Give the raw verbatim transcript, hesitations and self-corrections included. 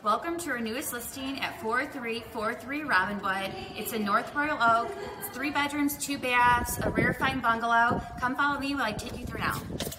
Welcome to our newest listing at four three four three Robinwood. It's in North Royal Oak. It's three bedrooms, two baths, a rare fine bungalow. Come follow me while I take you through now.